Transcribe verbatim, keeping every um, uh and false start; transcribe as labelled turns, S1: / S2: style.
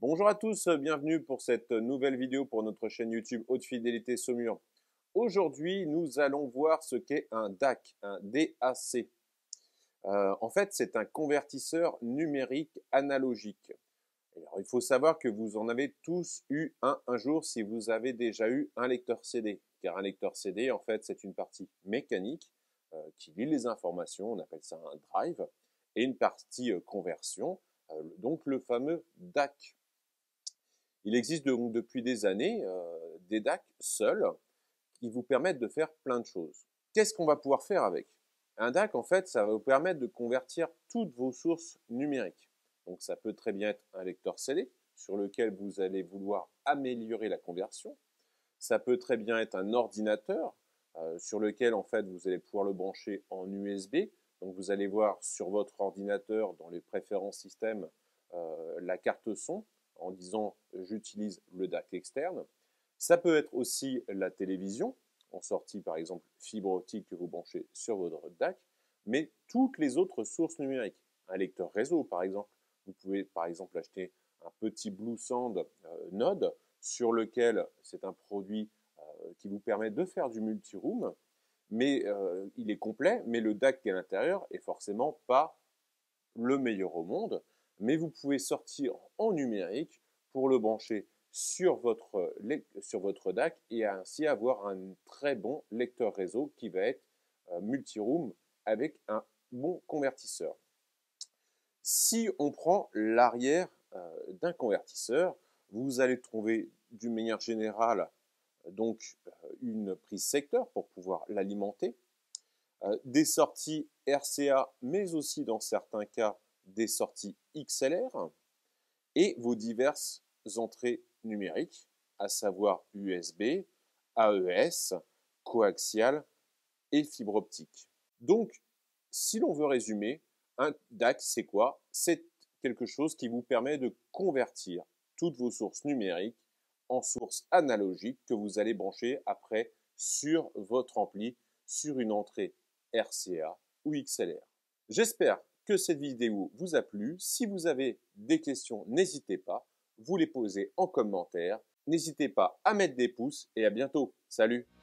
S1: Bonjour à tous, bienvenue pour cette nouvelle vidéo pour notre chaîne YouTube Haute Fidélité Saumur. Aujourd'hui, nous allons voir ce qu'est un D A C, un D A C. Euh, en fait, c'est un convertisseur numérique analogique. Alors, il faut savoir que vous en avez tous eu un un jour si vous avez déjà eu un lecteur C D. Car un lecteur C D, en fait, c'est une partie mécanique euh, qui lit les informations, on appelle ça un drive, et une partie euh, conversion, euh, donc le fameux D A C. Il existe donc depuis des années euh, des D A C seuls qui vous permettent de faire plein de choses. Qu'est-ce qu'on va pouvoir faire avec? Un D A C, en fait, ça va vous permettre de convertir toutes vos sources numériques. Donc ça peut très bien être un lecteur C D sur lequel vous allez vouloir améliorer la conversion. Ça peut très bien être un ordinateur euh, sur lequel, en fait, vous allez pouvoir le brancher en U S B. Donc vous allez voir sur votre ordinateur, dans les préférences système, euh, la carte son, en disant j'utilise le D A C externe. Ça peut être aussi la télévision, en sortie par exemple fibre optique que vous branchez sur votre D A C, mais toutes les autres sources numériques. Un lecteur réseau par exemple. Vous pouvez par exemple acheter un petit Bluesand euh, Node sur lequel c'est un produit euh, qui vous permet de faire du multiroom, mais euh, il est complet, mais le D A C qui est à l'intérieur est forcément pas le meilleur au monde, mais vous pouvez sortir en numérique pour le brancher sur votre, sur votre D A C et ainsi avoir un très bon lecteur réseau qui va être euh, multiroom avec un bon convertisseur. Si on prend l'arrière euh, d'un convertisseur, vous allez trouver d'une manière générale donc euh, une prise secteur pour pouvoir l'alimenter, euh, des sorties R C A, mais aussi dans certains cas des sorties X L R, et vos diverses entrées numériques, à savoir U S B, A E S, coaxial et fibre optique. Donc, si l'on veut résumer, un D A C, c'est quoi? C'est quelque chose qui vous permet de convertir toutes vos sources numériques en sources analogiques que vous allez brancher après sur votre ampli, sur une entrée R C A ou X L R. J'espère que cette vidéo vous a plu. Si vous avez des questions, n'hésitez pas, vous les posez en commentaire. N'hésitez pas à mettre des pouces et à bientôt. Salut!